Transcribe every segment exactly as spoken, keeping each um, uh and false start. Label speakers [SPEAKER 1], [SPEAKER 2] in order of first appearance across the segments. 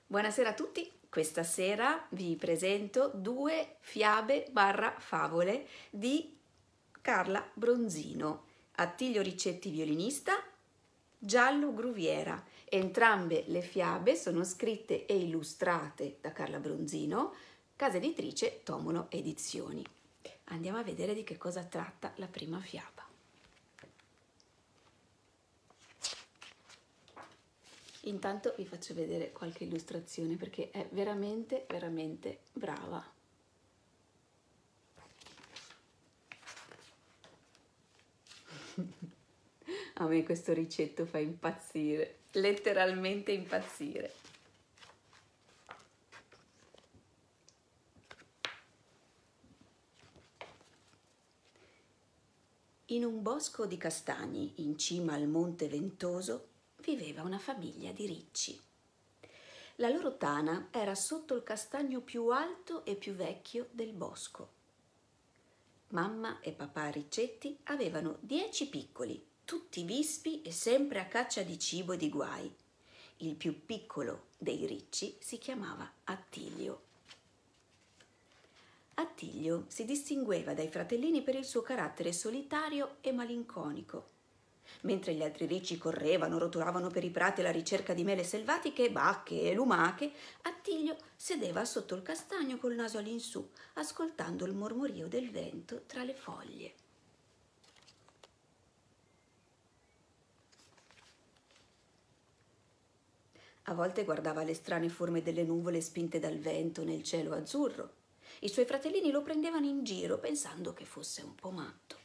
[SPEAKER 1] Buonasera a tutti, questa sera vi presento due fiabe barra favole di Carla Bronzino, Attilio Riccetti violinista, Giallo Gruviera. Entrambe le fiabe sono scritte e illustrate da Carla Bronzino, casa editrice Tomono Edizioni. Andiamo a vedere di che cosa tratta la prima fiaba. Intanto vi faccio vedere qualche illustrazione perché è veramente, veramente brava. A me questo ricetto fa impazzire, letteralmente impazzire. In un bosco di castagni, in cima al Monte Ventoso, viveva una famiglia di ricci. La loro tana era sotto il castagno più alto e più vecchio del bosco. Mamma e papà Riccetti avevano dieci piccoli, tutti vispi e sempre a caccia di cibo e di guai. Il più piccolo dei ricci si chiamava Attilio. Attilio si distingueva dai fratellini per il suo carattere solitario e malinconico. Mentre gli altri ricci correvano, rotolavano per i prati alla ricerca di mele selvatiche, bacche e lumache, Attilio sedeva sotto il castagno col naso all'insù, ascoltando il mormorio del vento tra le foglie. A volte guardava le strane forme delle nuvole spinte dal vento nel cielo azzurro. I suoi fratellini lo prendevano in giro pensando che fosse un po' matto.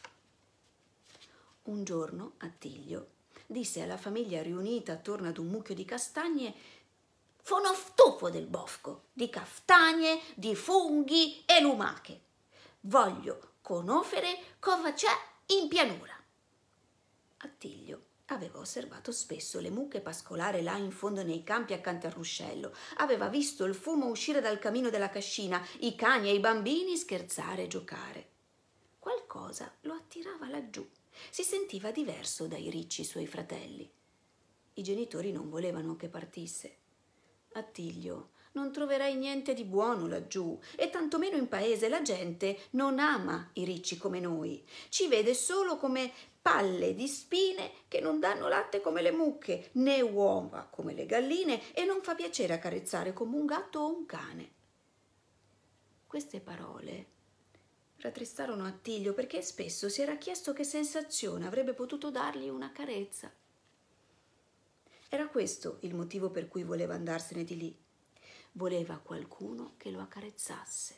[SPEAKER 1] Un giorno Attilio disse alla famiglia riunita attorno ad un mucchio di castagne: «Sono stufo del bosco, di castagne, di funghi e lumache. Voglio conoscere cosa c'è in pianura». Attilio aveva osservato spesso le mucche pascolare là in fondo nei campi accanto al ruscello. Aveva visto il fumo uscire dal camino della cascina, i cani e i bambini scherzare e giocare. Qualcosa lo attirava laggiù. Si sentiva diverso dai ricci suoi fratelli. I genitori non volevano che partisse. «Attilio, non troverai niente di buono laggiù e tantomeno in paese. La gente non ama i ricci come noi. Ci vede solo come palle di spine che non danno latte come le mucche, né uova come le galline e non fa piacere accarezzare come un gatto o un cane». Queste parole rattristarono Attilio perché spesso si era chiesto che sensazione avrebbe potuto dargli una carezza. Era questo il motivo per cui voleva andarsene di lì. Voleva qualcuno che lo accarezzasse,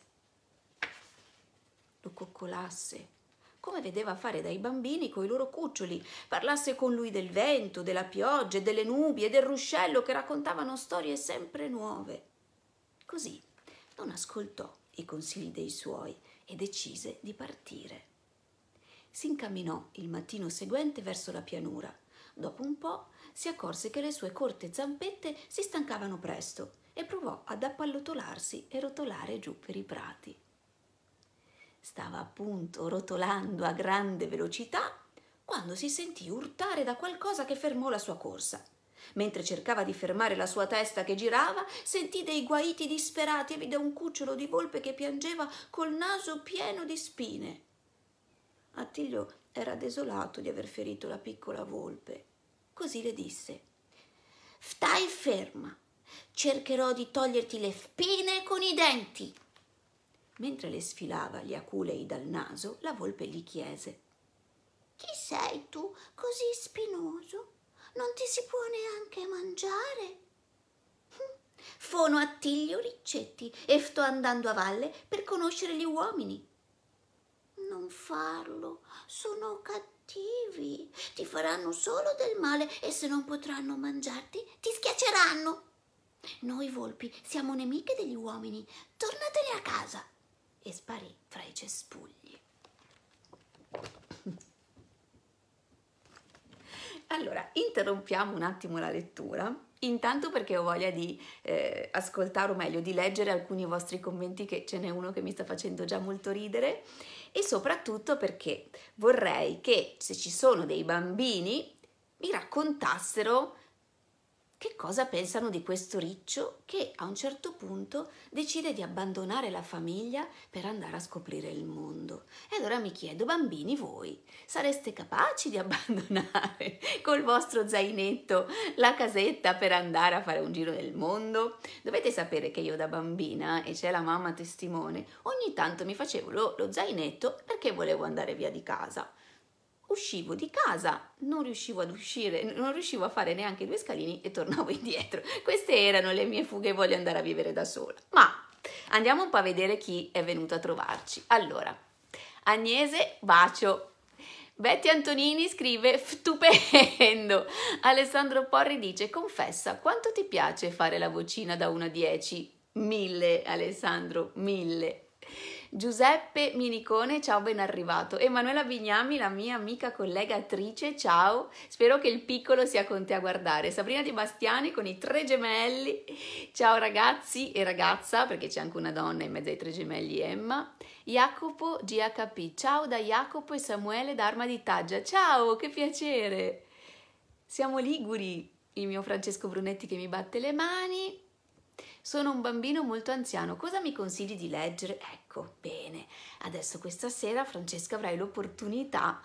[SPEAKER 1] lo coccolasse, come vedeva fare dai bambini coi loro cuccioli, parlasse con lui del vento, della pioggia, delle nubi e del ruscello che raccontavano storie sempre nuove. Così non ascoltò i consigli dei suoi e decise di partire. Si incamminò il mattino seguente verso la pianura. Dopo un po' si accorse che le sue corte zampette si stancavano presto e provò ad appallotolarsi e rotolare giù per i prati. Stava appunto rotolando a grande velocità quando si sentì urtare da qualcosa che fermò la sua corsa. Mentre cercava di fermare la sua testa che girava, sentì dei guaiti disperati e vide un cucciolo di volpe che piangeva col naso pieno di spine. Attilio era desolato di aver ferito la piccola volpe. Così le disse: «Stai ferma, cercherò di toglierti le spine con i denti». Mentre le sfilava gli aculei dal naso, la volpe gli chiese: «Chi sei tu così spinoso? Non ti si può neanche mangiare?» «Sono Attilio Riccetti e sto andando a valle per conoscere gli uomini». «Non farlo, sono cattivi, ti faranno solo del male e se non potranno mangiarti ti schiacceranno. Noi volpi siamo nemiche degli uomini, tornatene a casa». E sparì fra i cespugli. Allora, interrompiamo un attimo la lettura, intanto perché ho voglia di eh, ascoltare, o meglio, di leggere alcuni vostri commenti, che ce n'è uno che mi sta facendo già molto ridere, e soprattutto perché vorrei che, se ci sono dei bambini, mi raccontassero che cosa pensano di questo riccio che a un certo punto decide di abbandonare la famiglia per andare a scoprire il mondo. E allora mi chiedo, bambini, voi sareste capaci di abbandonare col vostro zainetto la casetta per andare a fare un giro nel mondo? Dovete sapere che io da bambina, e c'è la mamma testimone, ogni tanto mi facevo lo, lo zainetto perché volevo andare via di casa. Uscivo di casa, non riuscivo ad uscire, non riuscivo a fare neanche due scalini e tornavo indietro. Queste erano le mie fughe, voglio andare a vivere da sola. Ma andiamo un po' a vedere chi è venuto a trovarci. Allora, Agnese, bacio. Betty Antonini scrive stupendo. Alessandro Porri dice confessa, quanto ti piace fare la vocina da uno a dieci? Mille, Alessandro, mille. Giuseppe Minicone, ciao, ben arrivato. Emanuela Bignami, la mia amica collega attrice, ciao, spero che il piccolo sia con te a guardare. Sabrina Di Bastiani con i tre gemelli, ciao ragazzi e ragazza, perché c'è anche una donna in mezzo ai tre gemelli, Emma. Jacopo G H P, ciao da Jacopo e Samuele da Arma di Taggia, ciao, che piacere. Siamo liguri, il mio Francesco Brunetti che mi batte le mani. Sono un bambino molto anziano, cosa mi consigli di leggere? Ecco, bene, adesso questa sera Francesca avrai l'opportunità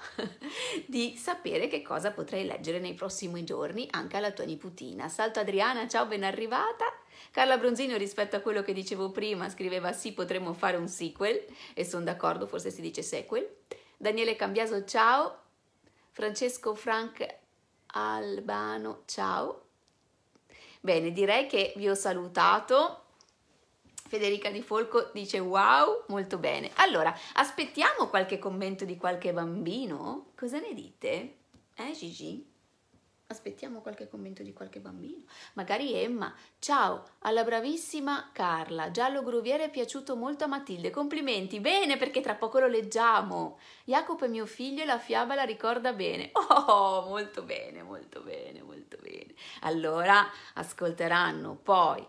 [SPEAKER 1] di sapere che cosa potrai leggere nei prossimi giorni anche alla tua nipotina. Salto Adriana, ciao, ben arrivata. Carla Bronzino, rispetto a quello che dicevo prima, scriveva sì, potremmo fare un sequel, e sono d'accordo, forse si dice sequel. Daniele Cambiaso, ciao. Francesco Frank Albano, ciao. Bene, direi che vi ho salutato. Federica Di Folco dice wow, molto bene. Allora, aspettiamo qualche commento di qualche bambino? Cosa ne dite? Eh, Gigi? Aspettiamo qualche commento di qualche bambino. Magari Emma. Ciao, alla bravissima Carla. Giallo Gruviere è piaciuto molto a Matilde. Complimenti. Bene, perché tra poco lo leggiamo. Jacopo è mio figlio e la fiaba la ricorda bene. Oh, molto bene, molto bene, molto bene. Allora, ascolteranno poi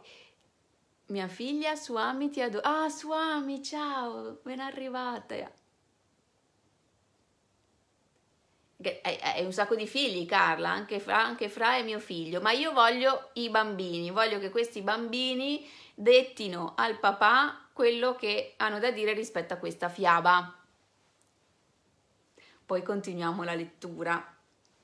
[SPEAKER 1] mia figlia Suami ti adoro. Ah, Suami, ciao, ben arrivata. Hai un sacco di figli, Carla, anche Fra, anche Fra è mio figlio, ma io voglio i bambini, voglio che questi bambini dettino al papà quello che hanno da dire rispetto a questa fiaba. Poi continuiamo la lettura.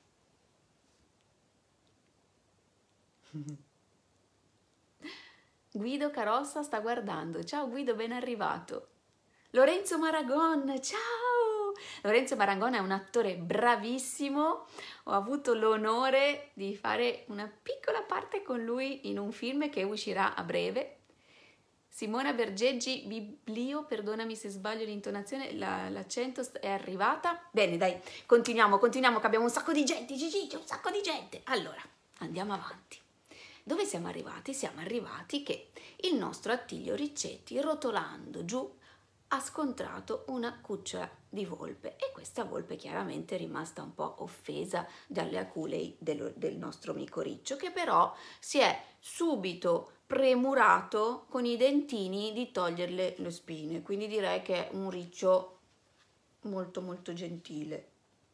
[SPEAKER 1] Guido Carossa sta guardando. Ciao Guido, ben arrivato. Lorenzo Maragon, ciao! Lorenzo Maragon è un attore bravissimo. Ho avuto l'onore di fare una piccola parte con lui in un film che uscirà a breve. Simona Bergeggi Biblio, perdonami se sbaglio l'intonazione, la, l'accento è arrivata. Bene, dai, continuiamo, continuiamo che abbiamo un sacco di gente, Gigi, c'è un sacco di gente. Allora, andiamo avanti. Dove siamo arrivati? Siamo arrivati che il nostro Attilio Riccetti, rotolando giù, ha scontrato una cucciola di volpe e questa volpe chiaramente è rimasta un po' offesa dalle aculei del, del nostro amico Riccio, che però si è subito premurato con i dentini di toglierle le spine, quindi direi che è un Riccio molto molto gentile.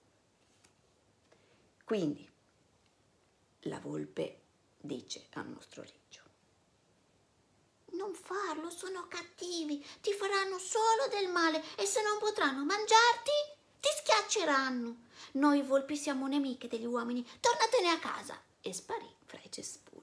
[SPEAKER 1] Quindi la volpe dice al nostro Riccio: non farlo, sono cattivi, ti faranno solo del male e se non potranno mangiarti ti schiacceranno. Noi volpi siamo nemiche degli uomini, tornatene a casa. E sparì fra i cespugli.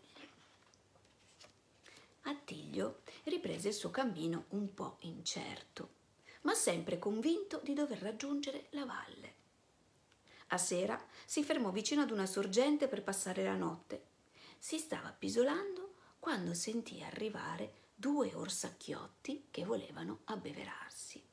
[SPEAKER 1] Attilio riprese il suo cammino un po' incerto, ma sempre convinto di dover raggiungere la valle. A sera si fermò vicino ad una sorgente per passare la notte. Si stava appisolando quando sentì arrivare due orsacchiotti che volevano abbeverarsi.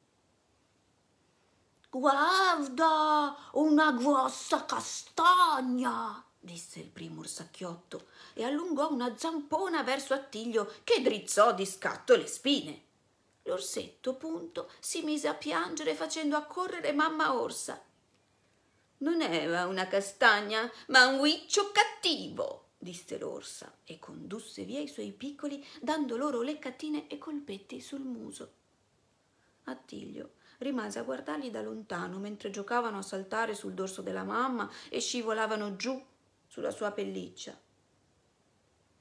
[SPEAKER 1] «Guarda, una grossa castagna!» disse il primo orsacchiotto e allungò una zampona verso Attilio, che drizzò di scatto le spine. L'orsetto, punto, si mise a piangere facendo accorrere mamma orsa. «Non era una castagna, ma un riccio cattivo!» disse l'orsa e condusse via i suoi piccoli dando loro leccatine e colpetti sul muso. Attilio rimase a guardarli da lontano mentre giocavano a saltare sul dorso della mamma e scivolavano giù sulla sua pelliccia.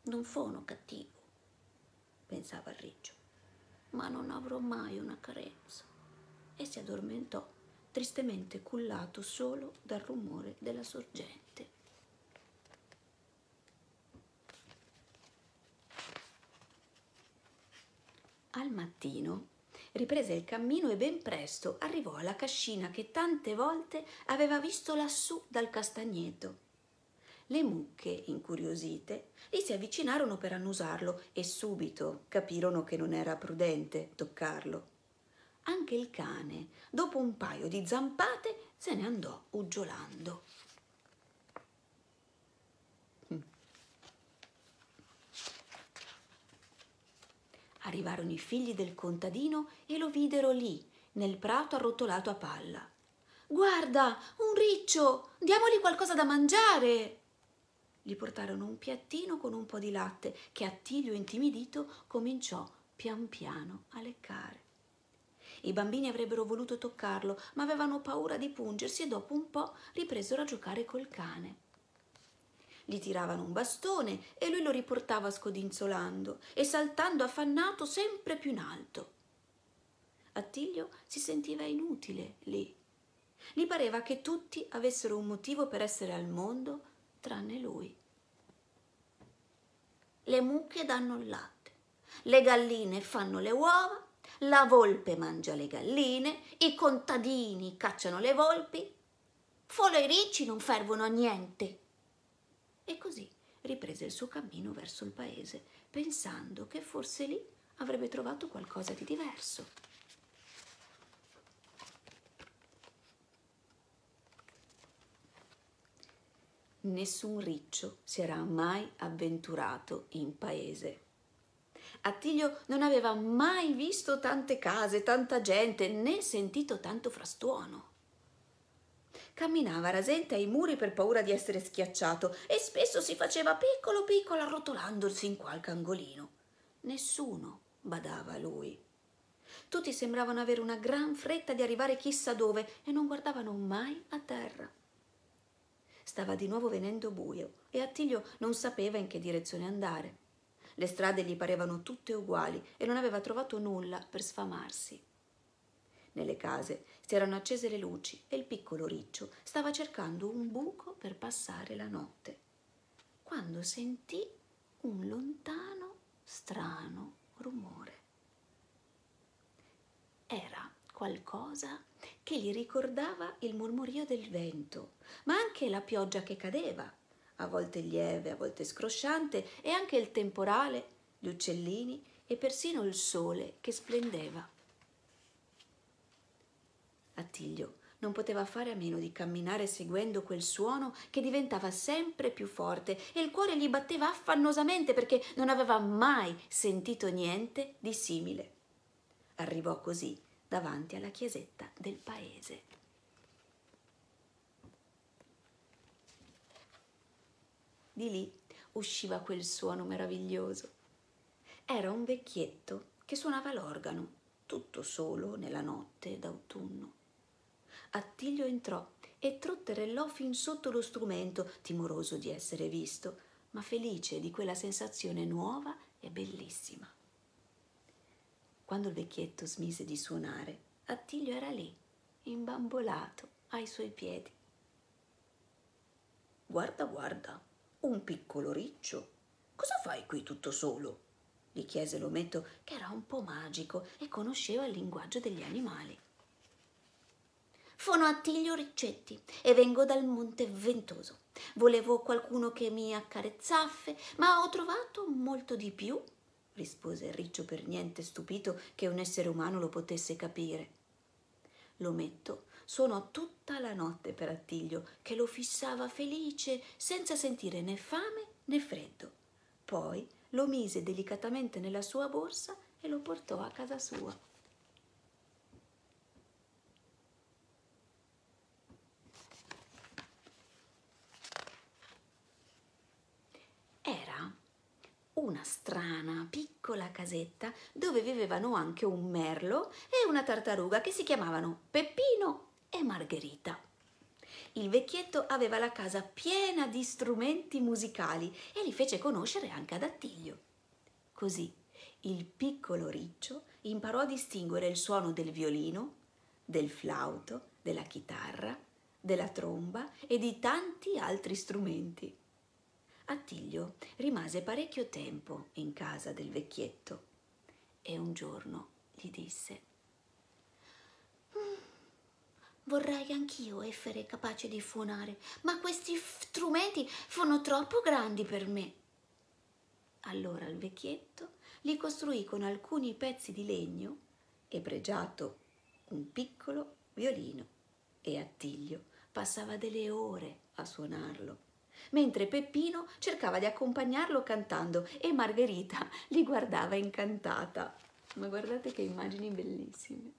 [SPEAKER 1] Non sono cattivo, pensava il riccio, ma non avrò mai una carezza. E si addormentò, tristemente cullato solo dal rumore della sorgente. Al mattino riprese il cammino e ben presto arrivò alla cascina che tante volte aveva visto lassù dal castagneto. Le mucche, incuriosite, gli si avvicinarono per annusarlo e subito capirono che non era prudente toccarlo. Anche il cane, dopo un paio di zampate, se ne andò uggiolando. Arrivarono i figli del contadino e lo videro lì, nel prato arrotolato a palla. «Guarda, un riccio! Diamogli qualcosa da mangiare!» Gli portarono un piattino con un po' di latte che Attilio, intimidito, cominciò pian piano a leccare. I bambini avrebbero voluto toccarlo, ma avevano paura di pungersi e dopo un po' ripresero a giocare col cane. Gli tiravano un bastone e lui lo riportava scodinzolando e saltando affannato sempre più in alto. Attilio si sentiva inutile lì. Gli pareva che tutti avessero un motivo per essere al mondo tranne lui. Le mucche danno il latte, le galline fanno le uova, la volpe mangia le galline, i contadini cacciano le volpi, solo i ricci non servono a niente. E così riprese il suo cammino verso il paese, pensando che forse lì avrebbe trovato qualcosa di diverso. Nessun riccio si era mai avventurato in paese. Attilio non aveva mai visto tante case, tanta gente, né sentito tanto frastuono. Camminava rasente ai muri per paura di essere schiacciato e spesso si faceva piccolo piccolo arrotolandosi in qualche angolino. Nessuno badava a lui. Tutti sembravano avere una gran fretta di arrivare chissà dove e non guardavano mai a terra. Stava di nuovo venendo buio e Attilio non sapeva in che direzione andare. Le strade gli parevano tutte uguali e non aveva trovato nulla per sfamarsi. Nelle case si erano accese le luci e il piccolo riccio stava cercando un buco per passare la notte, quando sentì un lontano, strano rumore. Era qualcosa che gli ricordava il mormorio del vento, ma anche la pioggia che cadeva, a volte lieve, a volte scrosciante, e anche il temporale, gli uccellini e persino il sole che splendeva. Attilio non poteva fare a meno di camminare seguendo quel suono che diventava sempre più forte e il cuore gli batteva affannosamente perché non aveva mai sentito niente di simile. Arrivò così davanti alla chiesetta del paese. Di lì usciva quel suono meraviglioso. Era un vecchietto che suonava l'organo, tutto solo nella notte d'autunno. Attilio entrò e trotterellò fin sotto lo strumento, timoroso di essere visto, ma felice di quella sensazione nuova e bellissima. Quando il vecchietto smise di suonare, Attilio era lì, imbambolato ai suoi piedi. «Guarda, guarda, un piccolo riccio, cosa fai qui tutto solo?» gli chiese l'ometto, che era un po' magico e conosceva il linguaggio degli animali. «Sono Attilio Riccetti e vengo dal Monte Ventoso. Volevo qualcuno che mi accarezzasse, ma ho trovato molto di più», rispose il riccio, per niente stupito che un essere umano lo potesse capire. L'ometto suonò tutta la notte per Attilio, che lo fissava felice, senza sentire né fame né freddo. Poi lo mise delicatamente nella sua borsa e lo portò a casa sua. Era una strana piccola casetta dove vivevano anche un merlo e una tartaruga che si chiamavano Peppino e Margherita. Il vecchietto aveva la casa piena di strumenti musicali e li fece conoscere anche ad Attilio. Così il piccolo Riccio imparò a distinguere il suono del violino, del flauto, della chitarra, della tromba e di tanti altri strumenti. Attilio rimase parecchio tempo in casa del vecchietto e un giorno gli disse: «Vorrei anch'io essere capace di suonare, ma questi strumenti sono troppo grandi per me». Allora il vecchietto li costruì con alcuni pezzi di legno e, pregiato un piccolo violino, e Attilio passava delle ore a suonarlo, mentre Peppino cercava di accompagnarlo cantando e Margherita li guardava incantata. Ma guardate che immagini bellissime!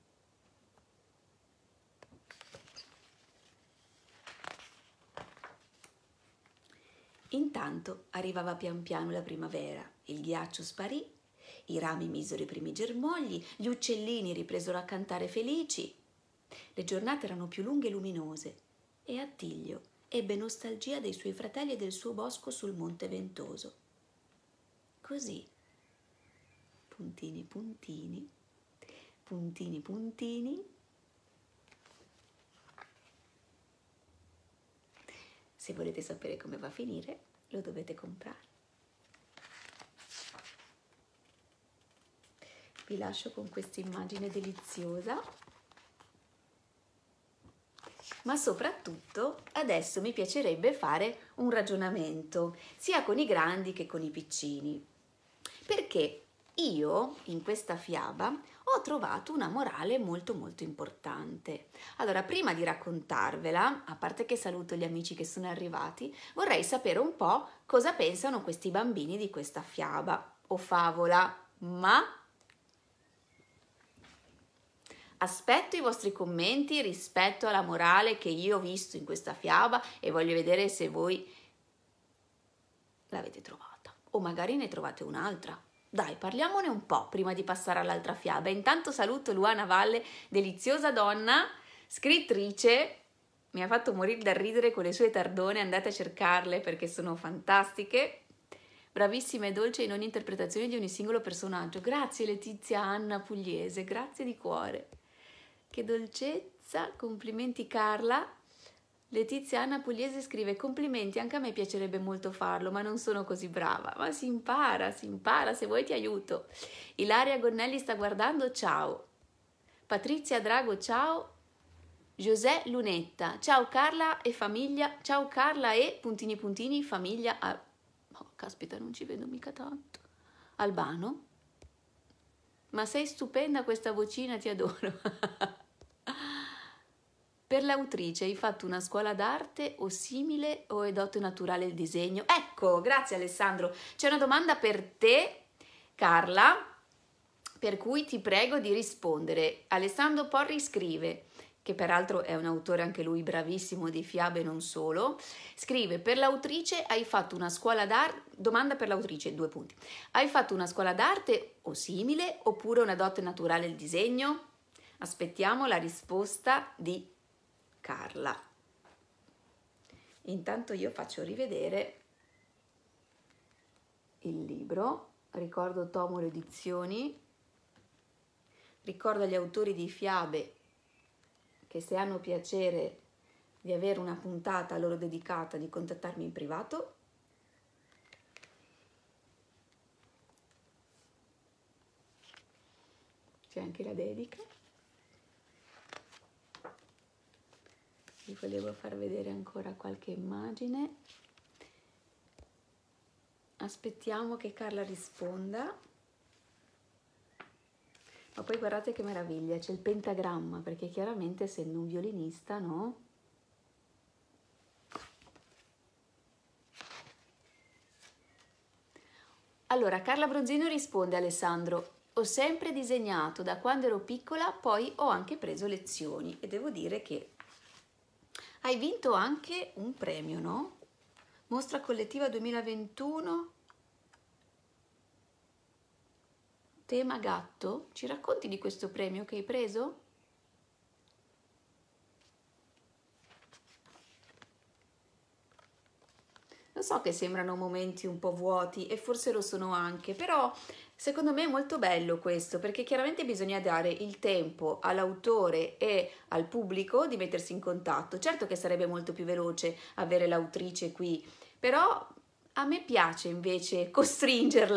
[SPEAKER 1] Intanto arrivava pian piano la primavera, il ghiaccio sparì, i rami misero i primi germogli, gli uccellini ripresero a cantare felici. Le giornate erano più lunghe e luminose e Attilio ebbe nostalgia dei suoi fratelli e del suo bosco sul Monte Ventoso. Così, puntini puntini, puntini puntini, se volete sapere come va a finire, lo dovete comprare. Vi lascio con questa immagine deliziosa, ma soprattutto adesso mi piacerebbe fare un ragionamento, sia con i grandi che con i piccini, perché io in questa fiaba ho trovato una morale molto molto importante. Allora, prima di raccontarvela, a parte che saluto gli amici che sono arrivati, vorrei sapere un po' cosa pensano questi bambini di questa fiaba o favola, ma aspetto i vostri commenti rispetto alla morale che io ho visto in questa fiaba e voglio vedere se voi l'avete trovata o magari ne trovate un'altra. Dai, parliamone un po' prima di passare all'altra fiaba. Intanto saluto Luana Valle, deliziosa donna, scrittrice, mi ha fatto morire da ridere con le sue tardone, andate a cercarle perché sono fantastiche, bravissima e dolce in ogni interpretazione di ogni singolo personaggio. Grazie Letizia Anna Pugliese, grazie di cuore. Che dolcezza, complimenti Carla. Letizia Anna Pugliese scrive: complimenti, anche a me piacerebbe molto farlo, ma non sono così brava. Ma si impara, si impara, se vuoi ti aiuto. Ilaria Gonnelli sta guardando, ciao. Patrizia Drago, ciao. José Lunetta, ciao Carla e famiglia, ciao Carla e puntini puntini famiglia. A... Oh, caspita, non ci vedo mica tanto. Albano? Ma sei stupenda questa vocina, ti adoro. Per l'autrice hai fatto una scuola d'arte o simile o è dote naturale il disegno? Ecco, grazie Alessandro. C'è una domanda per te, Carla, per cui ti prego di rispondere. Alessandro Porri scrive, che peraltro è un autore anche lui bravissimo di fiabe non solo, scrive: per l'autrice hai fatto una scuola d'arte, domanda per l'autrice, due punti. Hai fatto una scuola d'arte o simile oppure una dote naturale il disegno? Aspettiamo la risposta di Carla. Intanto io faccio rivedere il libro, ricordo Tomolo Edizioni, ricordo agli autori di fiabe che se hanno piacere di avere una puntata loro dedicata di contattarmi in privato. C'è anche la dedica. Vi volevo far vedere ancora qualche immagine. Aspettiamo che Carla risponda. Ma poi guardate che meraviglia, c'è il pentagramma, perché chiaramente essendo un violinista, no? Allora, Carla Bronzino risponde a Alessandro: ho sempre disegnato da quando ero piccola, poi ho anche preso lezioni e devo dire che hai vinto anche un premio, no? Mostra collettiva duemilaventuno, tema gatto. Ci racconti di questo premio che hai preso? so che sembrano momenti un po' vuoti e forse lo sono anche, però secondo me è molto bello questo, perché chiaramente bisogna dare il tempo all'autore e al pubblico di mettersi in contatto. Certo che sarebbe molto più veloce avere l'autrice qui, però a me piace invece costringerla,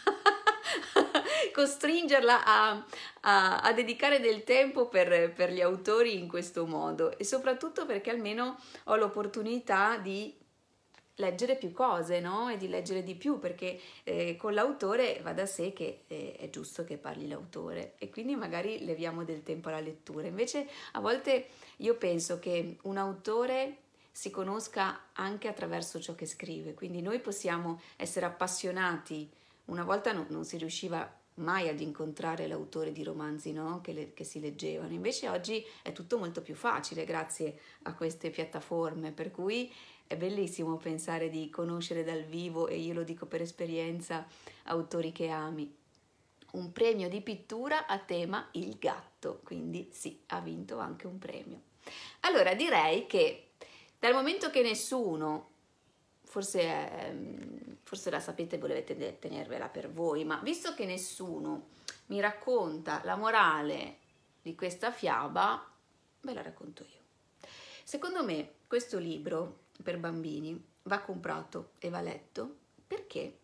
[SPEAKER 1] costringerla a, a, a dedicare del tempo per, per gli autori in questo modo, e soprattutto perché almeno ho l'opportunità di leggere più cose, no? E di leggere di più, perché eh, con l'autore va da sé che eh, è giusto che parli l'autore, e quindi magari leviamo del tempo alla lettura. Invece a volte io penso che un autore si conosca anche attraverso ciò che scrive, quindi noi possiamo essere appassionati. Una volta no, non si riusciva mai ad incontrare l'autore di romanzi, no? che, le, che si leggevano, invece oggi è tutto molto più facile grazie a queste piattaforme, per cui è bellissimo pensare di conoscere dal vivo, e io lo dico per esperienza, autori che ami. Un premio di pittura a tema il gatto, quindi sì, ha vinto anche un premio. Allora direi che dal momento che nessuno, forse, ehm, forse la sapete e volete tenervela per voi, ma visto che nessuno mi racconta la morale di questa fiaba, ve la racconto io. Secondo me questo libro per bambini va comprato e va letto perché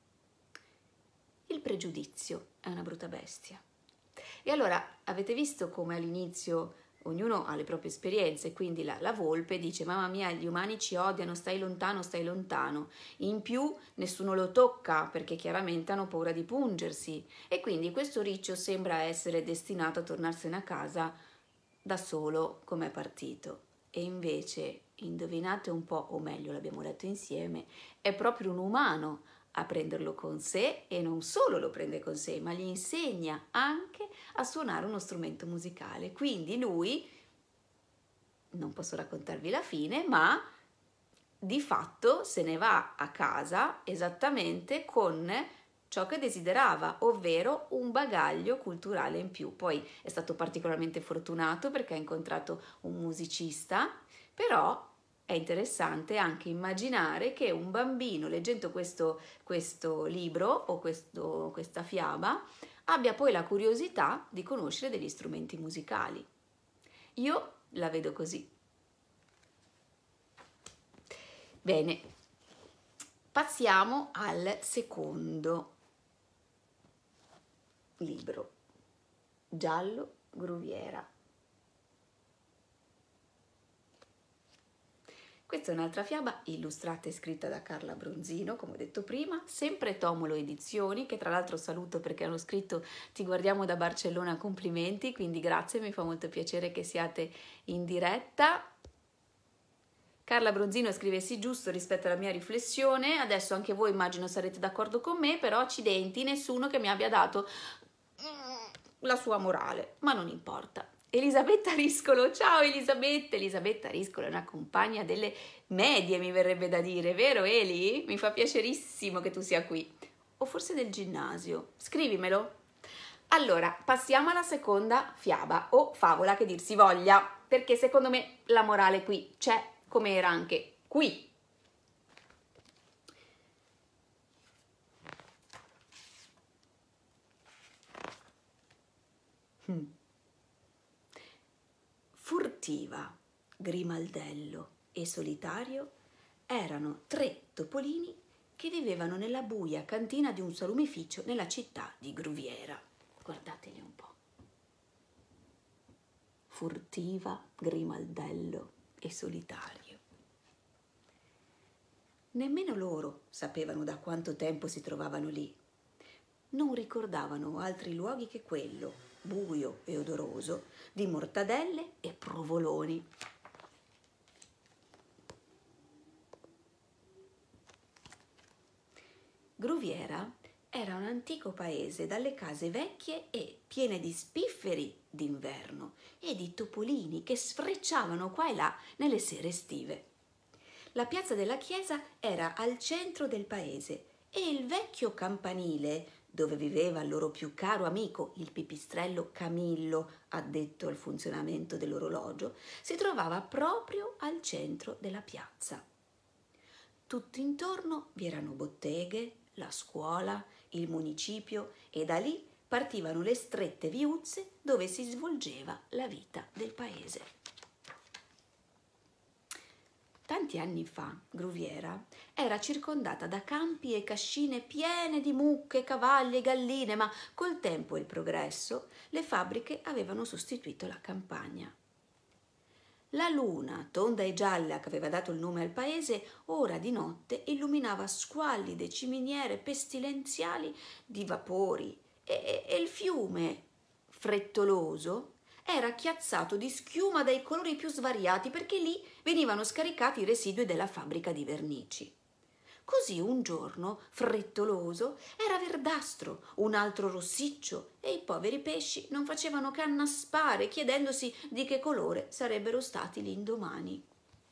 [SPEAKER 1] il pregiudizio è una brutta bestia. E allora avete visto come all'inizio ognuno ha le proprie esperienze, quindi la, la volpe dice: mamma mia, gli umani ci odiano, stai lontano, stai lontano. In più nessuno lo tocca perché chiaramente hanno paura di pungersi, e quindi questo riccio sembra essere destinato a tornarsene a casa da solo come è partito. E invece, indovinate un po', o meglio l'abbiamo letto insieme, è proprio un umano a prenderlo con sé, e non solo lo prende con sé, ma gli insegna anche a suonare uno strumento musicale. Quindi lui, non posso raccontarvi la fine, ma di fatto se ne va a casa esattamente con ciò che desiderava, ovvero un bagaglio culturale in più. Poi è stato particolarmente fortunato perché ha incontrato un musicista, però è interessante anche immaginare che un bambino, leggendo questo, questo libro o questo, questa fiaba, abbia poi la curiosità di conoscere degli strumenti musicali. Io la vedo così. Bene, passiamo al secondo libro, Giallo Gruviera. Questa è un'altra fiaba illustrata e scritta da Carla Bronzino, come ho detto prima, sempre Tomolo Edizioni, che tra l'altro saluto perché hanno scritto: ti guardiamo da Barcellona, complimenti, quindi grazie, mi fa molto piacere che siate in diretta. Carla Bronzino scrive: sì, giusto rispetto alla mia riflessione, adesso anche voi immagino sarete d'accordo con me, però accidenti, nessuno che mi abbia dato la sua morale, ma non importa. Elisabetta Riscolo, ciao Elisabetta, Elisabetta Riscolo è una compagna delle medie, mi verrebbe da dire, vero Eli? Mi fa piacerissimo che tu sia qui, o forse del ginnasio, scrivimelo. Allora, passiamo alla seconda fiaba, o favola che dir si voglia, perché secondo me la morale qui c'è, come era anche qui. Hmm. Furtiva, grimaldello e solitario erano tre topolini che vivevano nella buia cantina di un salumificio nella città di Gruviera. Guardateli un po'. Furtiva, grimaldello e solitario. Nemmeno loro sapevano da quanto tempo si trovavano lì. Non ricordavano altri luoghi che quello, buio e odoroso, di mortadelle e provoloni. Gruviera era un antico paese dalle case vecchie e piene di spifferi d'inverno e di topolini che sfrecciavano qua e là nelle sere estive. La piazza della chiesa era al centro del paese e il vecchio campanile, dove viveva il loro più caro amico, il pipistrello Camillo, addetto al funzionamento dell'orologio, si trovava proprio al centro della piazza. Tutto intorno vi erano botteghe, la scuola, il municipio e da lì partivano le strette viuzze dove si svolgeva la vita del paese. Tanti anni fa, Gruviera era circondata da campi e cascine piene di mucche, cavalli e galline, ma col tempo e il progresso le fabbriche avevano sostituito la campagna. La luna, tonda e gialla che aveva dato il nome al paese, ora di notte illuminava squallide ciminiere pestilenziali di vapori e, e il fiume, frettoloso, era chiazzato di schiuma dai colori più svariati perché lì venivano scaricati i residui della fabbrica di vernici. Così un giorno, frettoloso, era verdastro, un altro rossiccio e i poveri pesci non facevano che annaspare chiedendosi di che colore sarebbero stati l'indomani.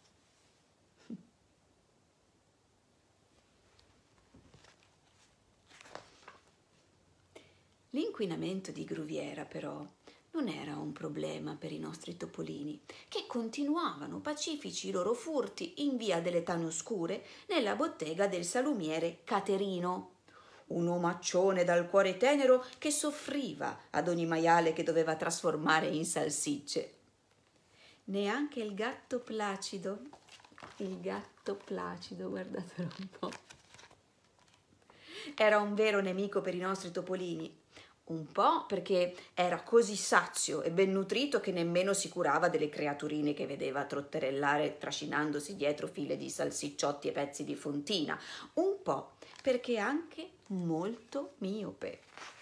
[SPEAKER 1] L'inquinamento di Gruviera, però, non era un problema per i nostri topolini, che continuavano pacifici i loro furti in via delle Tane Oscure nella bottega del salumiere Caterino, un omaccione dal cuore tenero che soffriva ad ogni maiale che doveva trasformare in salsicce. Neanche il gatto Placido, il gatto Placido, guardatelo un po', era un vero nemico per i nostri topolini. Un po' perché era così sazio e ben nutrito che nemmeno si curava delle creaturine che vedeva trotterellare trascinandosi dietro file di salsicciotti e pezzi di fontina. Un po' perché anche molto miope.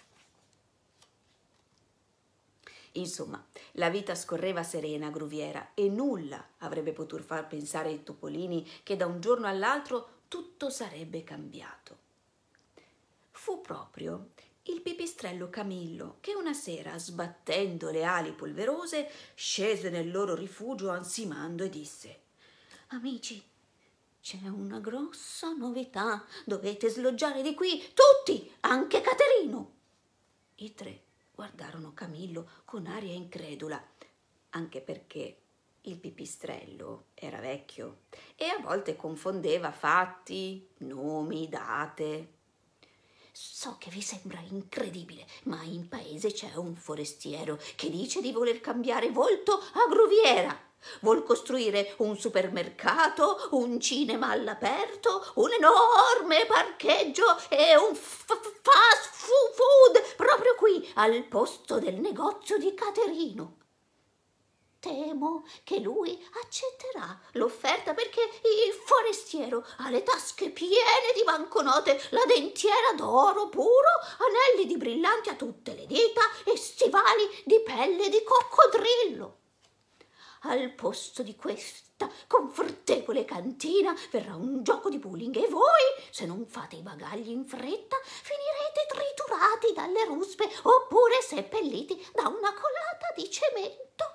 [SPEAKER 1] Insomma, la vita scorreva serena a Gruviera e nulla avrebbe potuto far pensare ai topolini che da un giorno all'altro tutto sarebbe cambiato. Fu proprio il pipistrello Camillo che una sera, sbattendo le ali polverose, scese nel loro rifugio ansimando e disse: «Amici, c'è una grossa novità, dovete sloggiare di qui tutti, anche Caterino!» I tre guardarono Camillo con aria incredula, anche perché il pipistrello era vecchio e a volte confondeva fatti, nomi, date. «So che vi sembra incredibile, ma in paese c'è un forestiero che dice di voler cambiare volto a Gruviera. Vuol costruire un supermercato, un cinema all'aperto, un enorme parcheggio e un fast food proprio qui, al posto del negozio di Caterino. Temo che lui accetterà l'offerta perché il forestiero ha le tasche piene di banconote, la dentiera d'oro puro, anelli di brillanti a tutte le dita e stivali di pelle di coccodrillo. Al posto di questa confortevole cantina verrà un gioco di bowling e voi, se non fate i bagagli in fretta, finirete triturati dalle ruspe oppure seppelliti da una colata di cemento».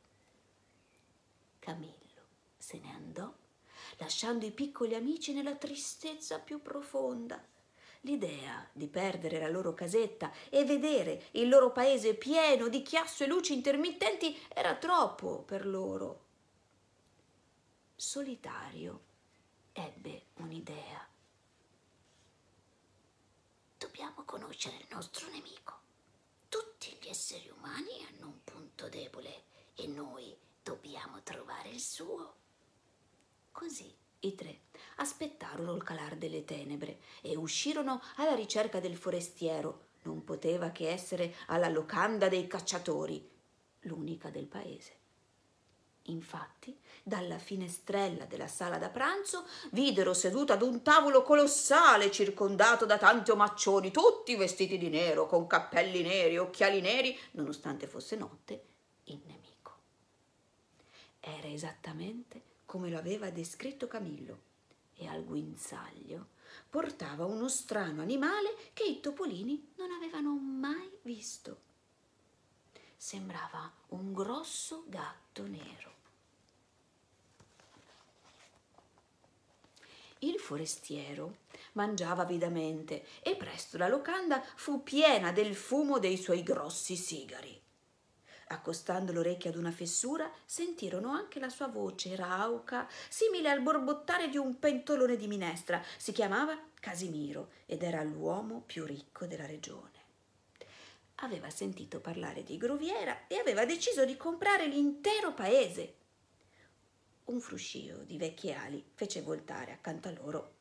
[SPEAKER 1] Camillo se ne andò, lasciando i piccoli amici nella tristezza più profonda. L'idea di perdere la loro casetta e vedere il loro paese pieno di chiasso e luci intermittenti era troppo per loro. Solitario ebbe un'idea. «Dobbiamo conoscere il nostro nemico. Tutti gli esseri umani hanno un punto debole e noi dobbiamo trovare il suo». Così i tre aspettarono il calar delle tenebre e uscirono alla ricerca del forestiero. Non poteva che essere alla locanda dei cacciatori, l'unica del paese. Infatti, dalla finestrella della sala da pranzo videro seduto ad un tavolo colossale, circondato da tanti omaccioni, tutti vestiti di nero, con cappelli neri, occhiali neri, nonostante fosse notte, il nemico. Era esattamente come lo aveva descritto Camillo, e al guinzaglio portava uno strano animale che i topolini non avevano mai visto. Sembrava un grosso gatto nero. Il forestiero mangiava avidamente e presto la locanda fu piena del fumo dei suoi grossi sigari. Accostando l'orecchio ad una fessura, sentirono anche la sua voce rauca, simile al borbottare di un pentolone di minestra. Si chiamava Casimiro ed era l'uomo più ricco della regione. Aveva sentito parlare di Gruviera e aveva deciso di comprare l'intero paese. Un fruscio di vecchie ali fece voltare accanto a loro.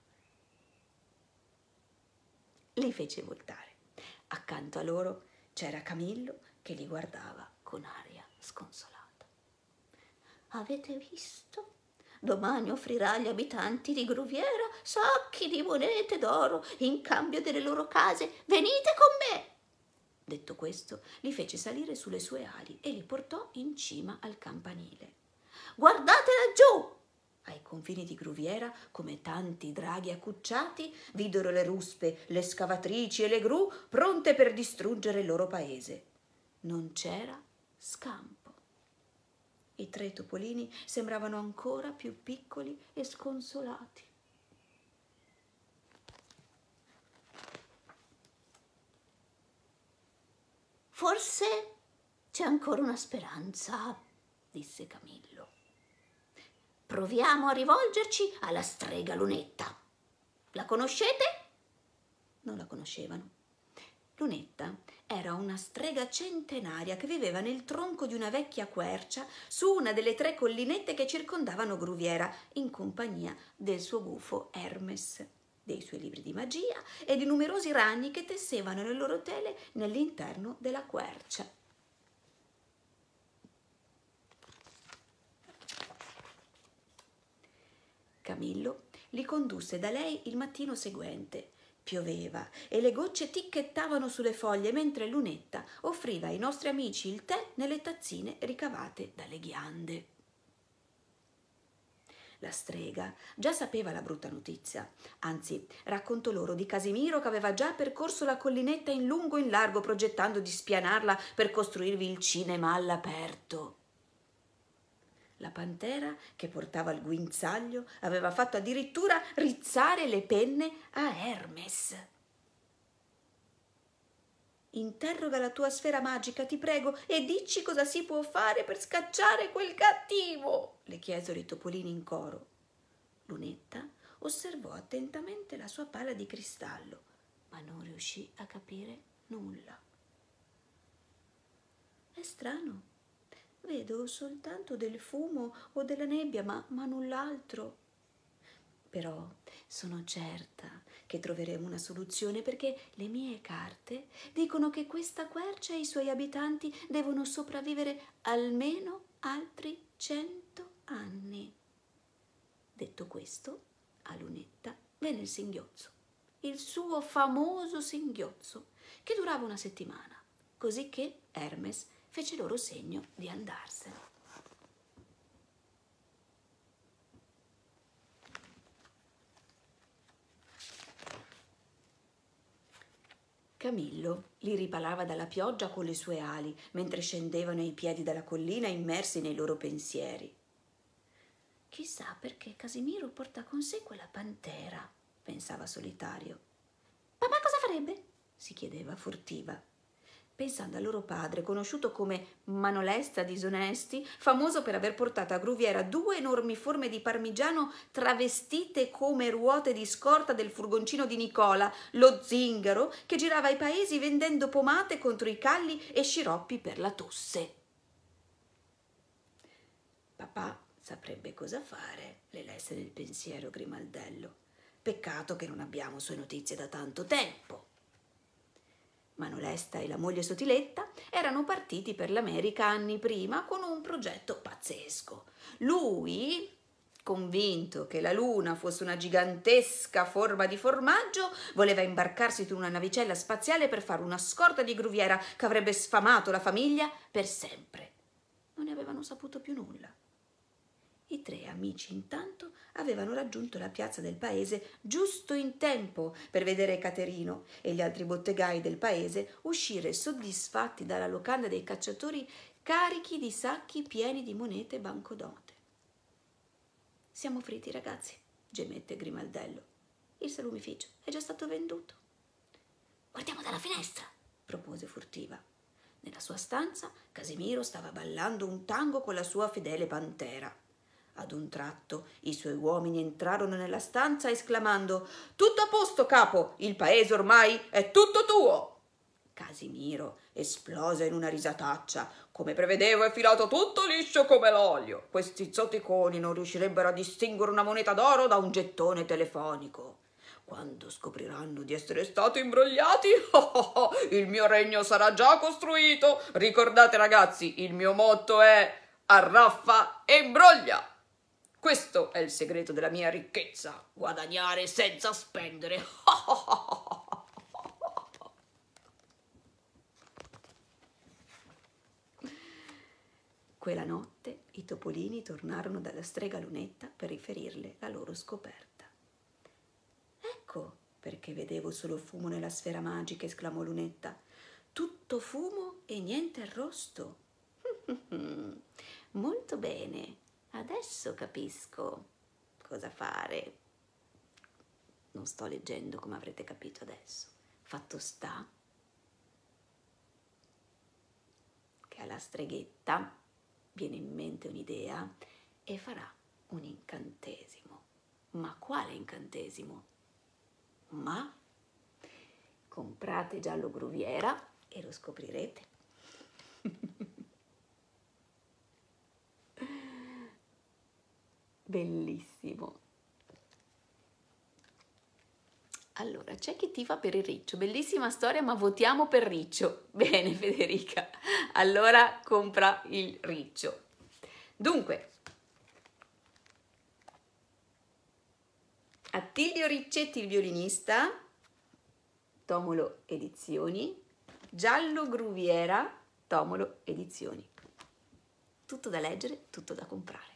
[SPEAKER 1] Li fece voltare. Accanto a loro c'era Camillo che li guardava con aria sconsolata. Avete visto? Domani offrirà agli abitanti di Gruviera sacchi di monete d'oro in cambio delle loro case. Venite con me! Detto questo, li fece salire sulle sue ali e li portò in cima al campanile. Guardate laggiù! Ai confini di Gruviera, come tanti draghi accucciati, videro le ruspe, le scavatrici e le gru pronte per distruggere il loro paese. Non c'era scampo. I tre topolini sembravano ancora più piccoli e sconsolati. Forse c'è ancora una speranza, disse Camillo. Proviamo a rivolgerci alla strega Lunetta. La conoscete? Non la conoscevano. Lunetta era una strega centenaria che viveva nel tronco di una vecchia quercia su una delle tre collinette che circondavano Gruviera, in compagnia del suo gufo Hermes, dei suoi libri di magia e di numerosi ragni che tessevano le loro tele nell'interno della quercia. Camillo li condusse da lei il mattino seguente. Pioveva e le gocce ticchettavano sulle foglie mentre Lunetta offriva ai nostri amici il tè nelle tazzine ricavate dalle ghiande. La strega già sapeva la brutta notizia, anzi raccontò loro di Casimiro che aveva già percorso la collinetta in lungo e in largo progettando di spianarla per costruirvi il cinema all'aperto. La pantera, che portava il guinzaglio, aveva fatto addirittura rizzare le penne a Hermes. Interroga la tua sfera magica, ti prego, e dici cosa si può fare per scacciare quel cattivo, le chiesero i topolini in coro. Lunetta osservò attentamente la sua pala di cristallo, ma non riuscì a capire nulla. È strano. Vedo soltanto del fumo o della nebbia, ma, ma null'altro. Però sono certa che troveremo una soluzione perché le mie carte dicono che questa quercia e i suoi abitanti devono sopravvivere almeno altri cento anni. Detto questo, a Lunetta venne il singhiozzo, il suo famoso singhiozzo, che durava una settimana, così che Hermes fece loro segno di andarsene. Camillo li ripalava dalla pioggia con le sue ali, mentre scendevano ai piedi della collina immersi nei loro pensieri. Chissà perché Casimiro porta con sé quella pantera, pensava solitario. Papà cosa farebbe? Si chiedeva furtiva. Pensando al loro padre, conosciuto come Manolesta Disonesti, famoso per aver portato a Gruviera due enormi forme di parmigiano travestite come ruote di scorta del furgoncino di Nicola, lo zingaro, che girava ai paesi vendendo pomate contro i calli e sciroppi per la tosse. Papà saprebbe cosa fare, le lesse nel pensiero Grimaldello. Peccato che non abbiamo sue notizie da tanto tempo. Manolesta e la moglie Sotiletta erano partiti per l'America anni prima con un progetto pazzesco. Lui, convinto che la luna fosse una gigantesca forma di formaggio, voleva imbarcarsi su una navicella spaziale per fare una scorta di Gruviera che avrebbe sfamato la famiglia per sempre. Non ne avevano saputo più nulla. I tre amici intanto avevano raggiunto la piazza del paese giusto in tempo per vedere Caterino e gli altri bottegai del paese uscire soddisfatti dalla locanda dei cacciatori carichi di sacchi pieni di monete e banconote. Siamo fritti, ragazzi, gemette Grimaldello. Il salumificio è già stato venduto. Guardiamo dalla finestra, propose furtiva. Nella sua stanza Casimiro stava ballando un tango con la sua fedele pantera. Ad un tratto i suoi uomini entrarono nella stanza esclamando: «Tutto a posto, capo! Il paese ormai è tutto tuo!» Casimiro esplose in una risataccia. «Come prevedevo, è filato tutto liscio come l'olio. Questi zoticoni non riuscirebbero a distinguere una moneta d'oro da un gettone telefonico. Quando scopriranno di essere stati imbrogliati, oh oh oh, il mio regno sarà già costruito. Ricordate, ragazzi, il mio motto è arraffa e imbroglia. Questo è il segreto della mia ricchezza, guadagnare senza spendere». Quella notte i topolini tornarono dalla strega Lunetta per riferirle la loro scoperta. «Ecco perché vedevo solo fumo nella sfera magica», esclamò Lunetta. «Tutto fumo e niente arrosto». «Molto bene, adesso capisco cosa fare». Non sto leggendo, come avrete capito adesso. Fatto sta che alla streghetta viene in mente un'idea e farà un incantesimo. Ma quale incantesimo? Ma comprate Giallo Gruviera e lo scoprirete. Bellissimo. Allora, c'è chi tifa per il Riccio. Bellissima storia, ma votiamo per Riccio. Bene, Federica. Allora compra il Riccio. Dunque, Attilio Riccetti, il violinista, Tomolo Edizioni, Giallo Gruviera, Tomolo Edizioni. Tutto da leggere, tutto da comprare.